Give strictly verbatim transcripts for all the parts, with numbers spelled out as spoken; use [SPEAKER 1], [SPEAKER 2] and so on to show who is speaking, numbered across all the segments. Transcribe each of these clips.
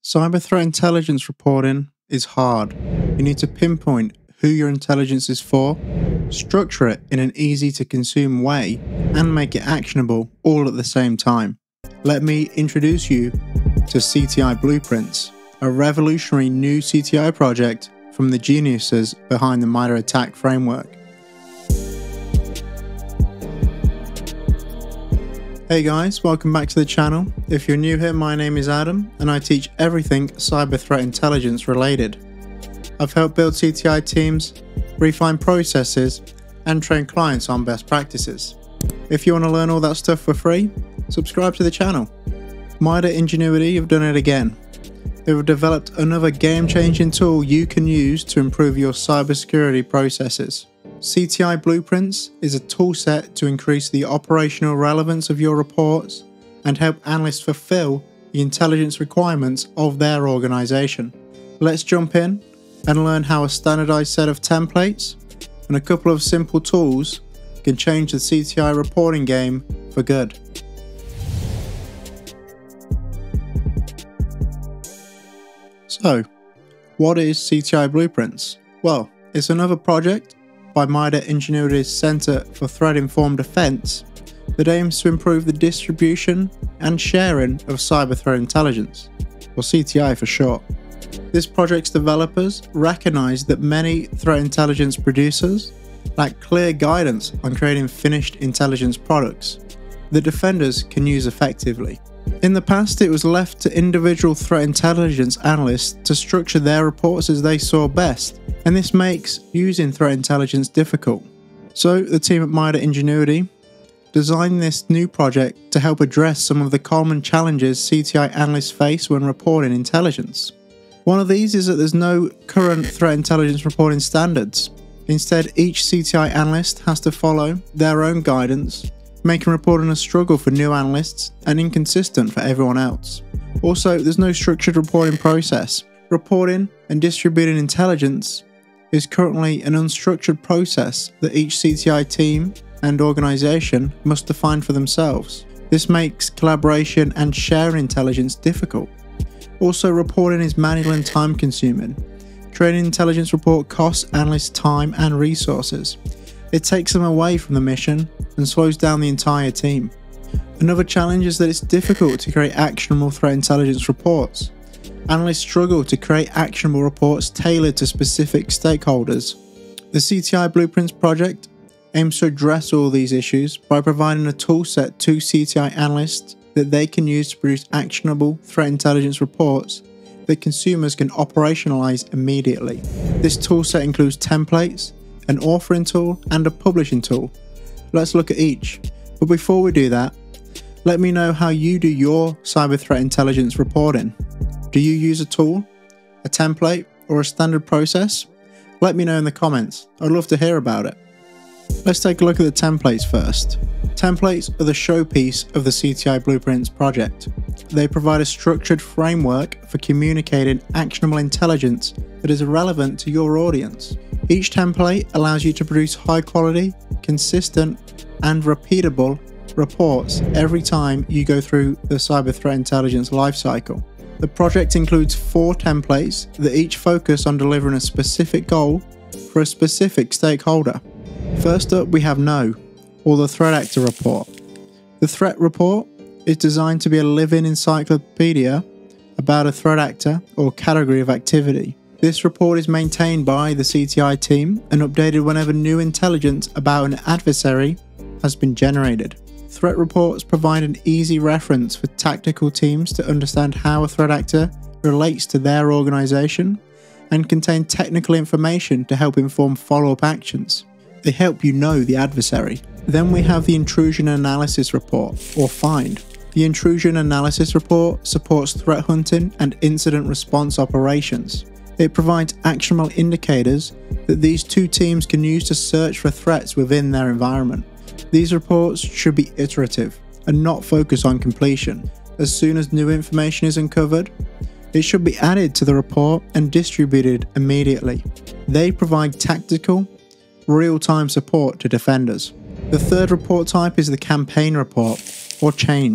[SPEAKER 1] Cyber threat intelligence reporting is hard. You need to pinpoint who your intelligence is for, structure it in an easy to consume way, and make it actionable all at the same time. Let me introduce you to C T I Blueprints, a revolutionary new C T I project from the geniuses behind the MITRE ATT&CK framework. Hey guys, welcome back to the channel. If you're new here, my name is Adam and I teach everything cyber threat intelligence related. I've helped build C T I teams, refine processes, and train clients on best practices. If you want to learn all that stuff for free, subscribe to the channel. MITRE Ingenuity have done it again. They've developed another game-changing tool you can use to improve your cybersecurity processes. C T I Blueprints is a toolset to increase the operational relevance of your reports and help analysts fulfill the intelligence requirements of their organization. Let's jump in and learn how a standardized set of templates and a couple of simple tools can change the C T I reporting game for good. So, what is C T I Blueprints? Well, it's another project by MITRE Ingenuity's Center for Threat-Informed Defense that aims to improve the distribution and sharing of cyber threat intelligence, or C T I for short. This project's developers recognize that many threat intelligence producers lack clear guidance on creating finished intelligence products that defenders can use effectively. In the past, it was left to individual threat intelligence analysts to structure their reports as they saw best, and this makes using threat intelligence difficult. So the team at MITRE Ingenuity designed this new project to help address some of the common challenges C T I analysts face when reporting intelligence. One of these is that there's no current threat intelligence reporting standards. Instead, each C T I analyst has to follow their own guidance, making reporting a struggle for new analysts and inconsistent for everyone else. Also, there's no structured reporting process. Reporting and distributing intelligence is currently an unstructured process that each C T I team and organization must define for themselves. This makes collaboration and sharing intelligence difficult. Also, reporting is manual and time consuming. Creating an intelligence report costs analysts time and resources. It takes them away from the mission and slows down the entire team. Another challenge is that it's difficult to create actionable threat intelligence reports. Analysts struggle to create actionable reports tailored to specific stakeholders. The C T I Blueprints project aims to address all these issues by providing a toolset to C T I analysts that they can use to produce actionable threat intelligence reports that consumers can operationalize immediately. This toolset includes templates, an authoring tool, and a publishing tool. Let's look at each. But before we do that, let me know how you do your cyber threat intelligence reporting. Do you use a tool, a template, or a standard process? Let me know in the comments. I'd love to hear about it. Let's take a look at the templates first. Templates are the showpiece of the C T I Blueprints project. They provide a structured framework for communicating actionable intelligence that is relevant to your audience. Each template allows you to produce high quality, consistent, and repeatable reports every time you go through the cyber threat intelligence lifecycle. The project includes four templates that each focus on delivering a specific goal for a specific stakeholder. First up, we have Know, or the Threat Actor Report. The Threat Report is designed to be a living encyclopedia about a threat actor or category of activity. This report is maintained by the C T I team and updated whenever new intelligence about an adversary has been generated. Threat reports provide an easy reference for tactical teams to understand how a threat actor relates to their organization and contain technical information to help inform follow-up actions. They help you know the adversary. Then we have the Intrusion Analysis Report, or FIND. The Intrusion Analysis Report supports threat hunting and incident response operations. It provides actionable indicators that these two teams can use to search for threats within their environment. These reports should be iterative and not focus on completion. As soon as new information is uncovered, it should be added to the report and distributed immediately. They provide tactical, real-time support to defenders. The third report type is the Campaign Report, or Change.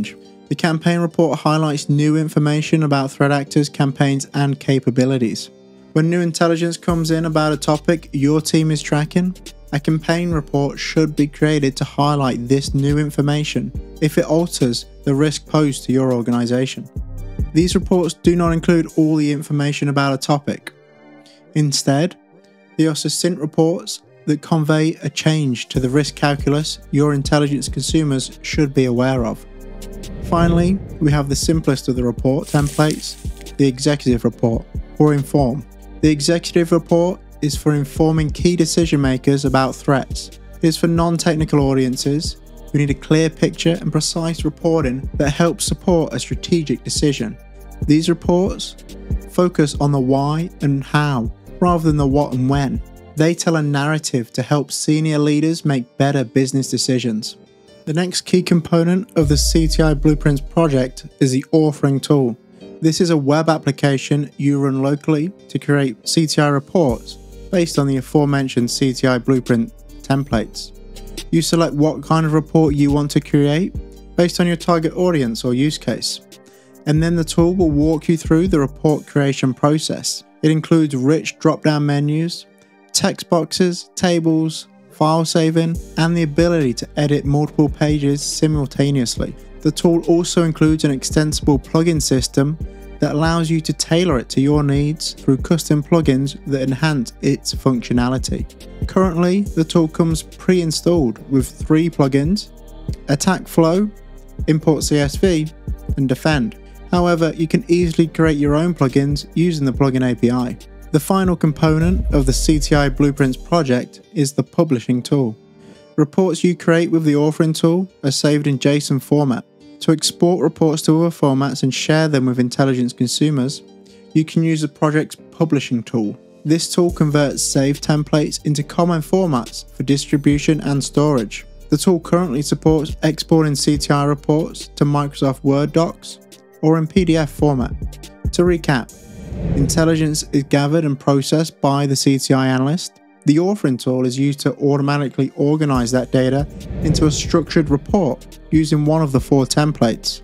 [SPEAKER 1] The campaign report highlights new information about threat actors, campaigns, and capabilities. When new intelligence comes in about a topic your team is tracking, a campaign report should be created to highlight this new information if it alters the risk posed to your organization. These reports do not include all the information about a topic. Instead, they are succinct reports that convey a change to the risk calculus your intelligence consumers should be aware of. Finally, we have the simplest of the report templates, the executive report, or Inform. The executive report is for informing key decision makers about threats. It is for non-technical audiences who need a clear picture and precise reporting that helps support a strategic decision. These reports focus on the why and how rather than the what and when. They tell a narrative to help senior leaders make better business decisions. The next key component of the C T I Blueprints project is the authoring tool. This is a web application you run locally to create C T I reports based on the aforementioned C T I Blueprint templates. You select what kind of report you want to create based on your target audience or use case, and then the tool will walk you through the report creation process. It includes rich drop-down menus, text boxes, tables, file saving, and the ability to edit multiple pages simultaneously. The tool also includes an extensible plugin system that allows you to tailor it to your needs through custom plugins that enhance its functionality. Currently, the tool comes pre-installed with three plugins: Attack Flow, Import C S V, and Defend. However, you can easily create your own plugins using the plugin A P I. The final component of the C T I Blueprints project is the publishing tool. Reports you create with the authoring tool are saved in JSON format. To export reports to other formats and share them with intelligence consumers, you can use the project's publishing tool. This tool converts saved templates into common formats for distribution and storage. The tool currently supports exporting C T I reports to Microsoft Word docs or in P D F format. To recap, intelligence is gathered and processed by the C T I analyst. The authoring tool is used to automatically organize that data into a structured report using one of the four templates.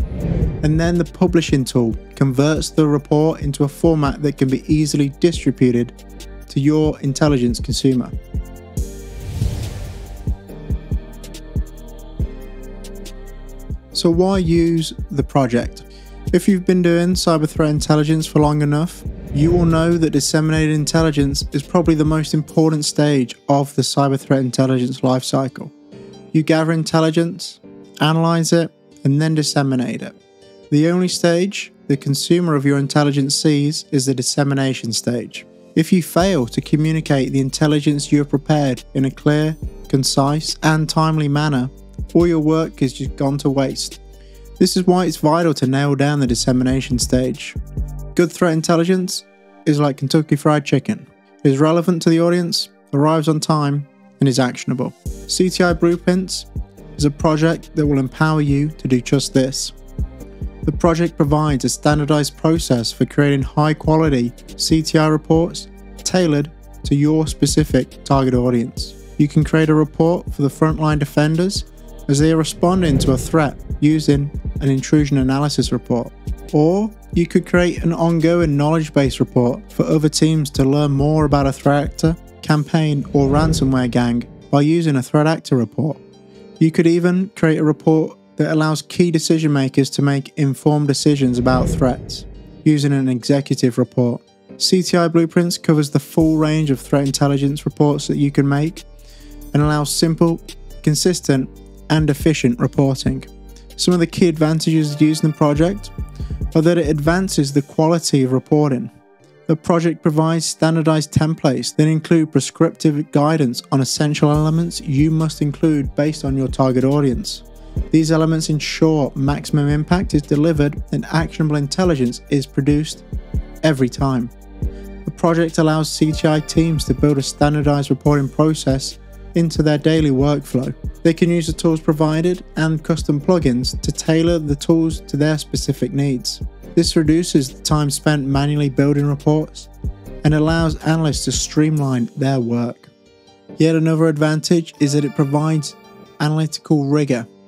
[SPEAKER 1] And then the publishing tool converts the report into a format that can be easily distributed to your intelligence consumer. So why use the project? If you've been doing cyber threat intelligence for long enough, you will know that disseminated intelligence is probably the most important stage of the cyber threat intelligence lifecycle. You gather intelligence, analyze it, and then disseminate it. The only stage the consumer of your intelligence sees is the dissemination stage. If you fail to communicate the intelligence you have prepared in a clear, concise, and timely manner, all your work is just gone to waste. This is why it's vital to nail down the dissemination stage. Good threat intelligence is like Kentucky Fried Chicken. It is relevant to the audience, arrives on time, and is actionable. C T I Blueprints is a project that will empower you to do just this. The project provides a standardized process for creating high-quality C T I reports tailored to your specific target audience. You can create a report for the frontline defenders as they are responding to a threat using an intrusion analysis report. Or you could create an ongoing knowledge-based report for other teams to learn more about a threat actor, campaign, or ransomware gang by using a threat actor report. You could even create a report that allows key decision makers to make informed decisions about threats using an executive report. C T I Blueprints covers the full range of threat intelligence reports that you can make and allows simple, consistent, and efficient reporting. Some of the key advantages of using the project are that it advances the quality of reporting. The project provides standardized templates that include prescriptive guidance on essential elements you must include based on your target audience. These elements ensure maximum impact is delivered and actionable intelligence is produced every time. The project allows C T I teams to build a standardized reporting process into their daily workflow. They can use the tools provided and custom plugins to tailor the tools to their specific needs. This reduces the time spent manually building reports and allows analysts to streamline their work. Yet another advantage is that it provides analytical rigor,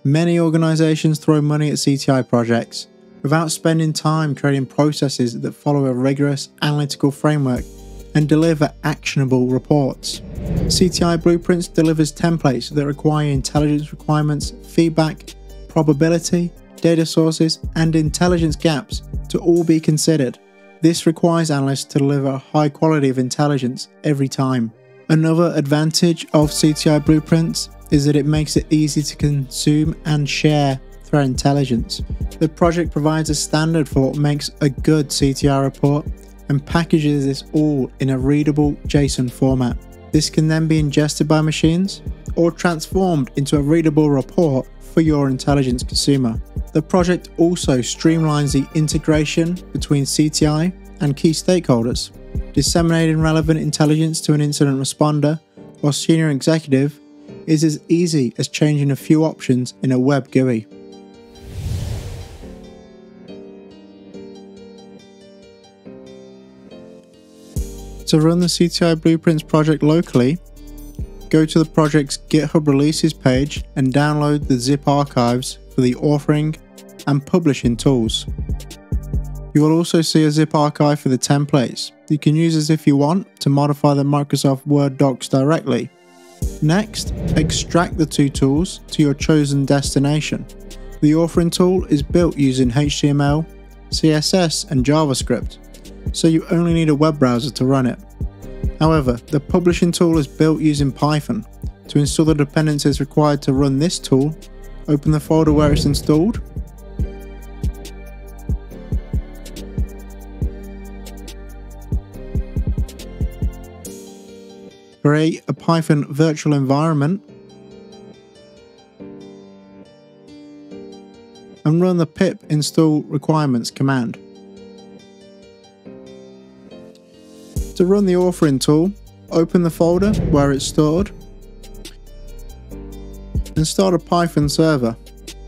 [SPEAKER 1] Many organizations throw money at C T I projects without spending time creating processes that follow a rigorous analytical framework and deliver actionable reports. C T I Blueprints delivers templates that require intelligence requirements, feedback, probability, data sources, and intelligence gaps to all be considered. This requires analysts to deliver a high quality of intelligence every time. Another advantage of C T I Blueprints is that it makes it easy to consume and share threat intelligence. The project provides a standard for what makes a good C T I report and packages this all in a readable JSON format. This can then be ingested by machines or transformed into a readable report for your intelligence consumer. The project also streamlines the integration between C T I and key stakeholders. Disseminating relevant intelligence to an incident responder or senior executive is as easy as changing a few options in a web G U I. To run the C T I Blueprints project locally, go to the project's GitHub releases page and download the zip archives for the authoring and publishing tools. You will also see a zip archive for the templates. You can use this if you want to modify the Microsoft Word docs directly. Next, extract the two tools to your chosen destination. The authoring tool is built using H T M L, C S S, and JavaScript, so you only need a web browser to run it. However, the publishing tool is built using Python. To install the dependencies required to run this tool, open the folder where it's installed. Create a Python virtual environment and run the pip install requirements command. To run the authoring tool, open the folder where it's stored and start a Python server.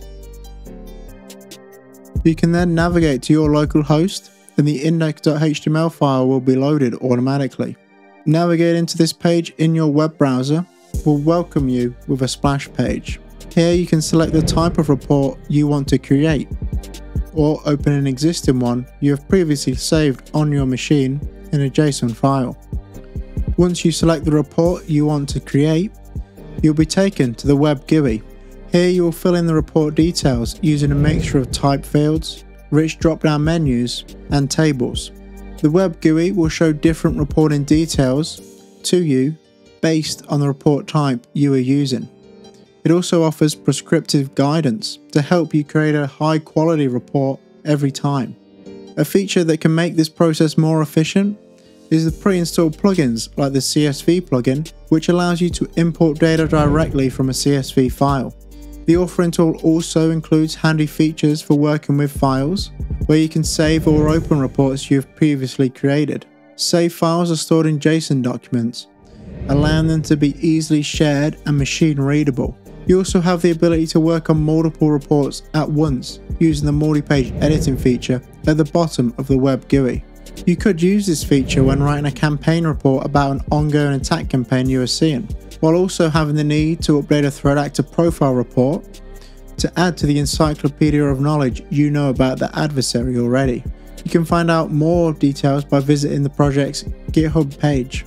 [SPEAKER 1] You can then navigate to your local host and the index dot H T M L file will be loaded automatically. Navigating to this page in your web browser will welcome you with a splash page. Here you can select the type of report you want to create, or open an existing one you have previously saved on your machine in a JSON file. Once you select the report you want to create, you'll be taken to the web G U I. Here you will fill in the report details using a mixture of type fields, rich drop-down menus, and tables. The web G U I will show different reporting details to you based on the report type you are using. It also offers prescriptive guidance to help you create a high quality report every time. A feature that can make this process more efficient is the pre-installed plugins like the C S V plugin, which allows you to import data directly from a C S V file. The authoring tool also includes handy features for working with files, where you can save or open reports you have previously created. Save files are stored in JSON documents, allowing them to be easily shared and machine readable. You also have the ability to work on multiple reports at once using the multi-page editing feature at the bottom of the web G U I. You could use this feature when writing a campaign report about an ongoing attack campaign you are seeing, while also having the need to update a threat actor profile report to add to the encyclopedia of knowledge you know about the adversary already. You can find out more details by visiting the project's GitHub page.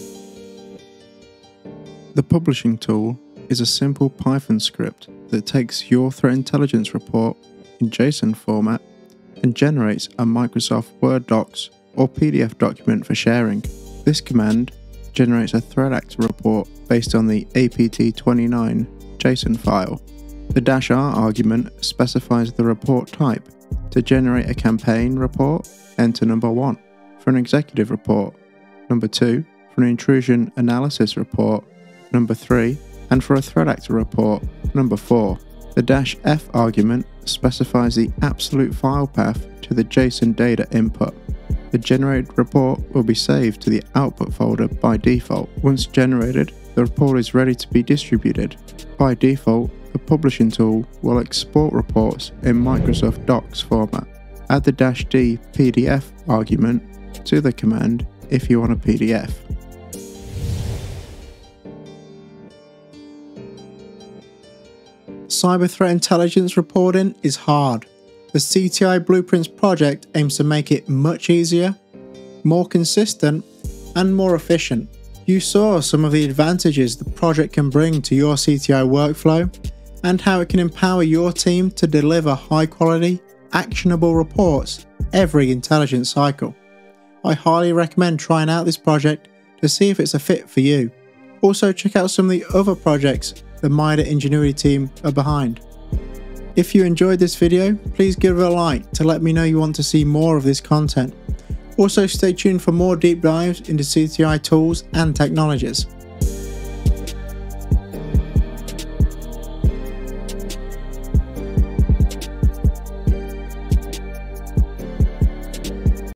[SPEAKER 1] The publishing tool is a simple Python script that takes your threat intelligence report in JSON format and generates a Microsoft Word docs or P D F document for sharing. This command generates a threat actor report based on the A P T twenty-nine JSON file. The dash R argument specifies the report type. To generate a campaign report, enter number one. For an executive report, number two. For an intrusion analysis report, number three. And for a threat actor report, number four. The dash F argument specifies the absolute file path to the JSON data input. The generated report will be saved to the output folder by default. Once generated, the report is ready to be distributed. By default, the publishing tool will export reports in Microsoft Docs format. Add the dash D P D F argument to the command if you want a P D F. Cyber threat intelligence reporting is hard. The C T I Blueprints project aims to make it much easier, more consistent, and more efficient. You saw some of the advantages the project can bring to your C T I workflow and how it can empower your team to deliver high-quality, actionable reports every intelligence cycle. I highly recommend trying out this project to see if it's a fit for you. Also, check out some of the other projects the MITRE Ingenuity team are behind. If you enjoyed this video, please give it a like to let me know you want to see more of this content. Also, stay tuned for more deep dives into C T I tools and technologies.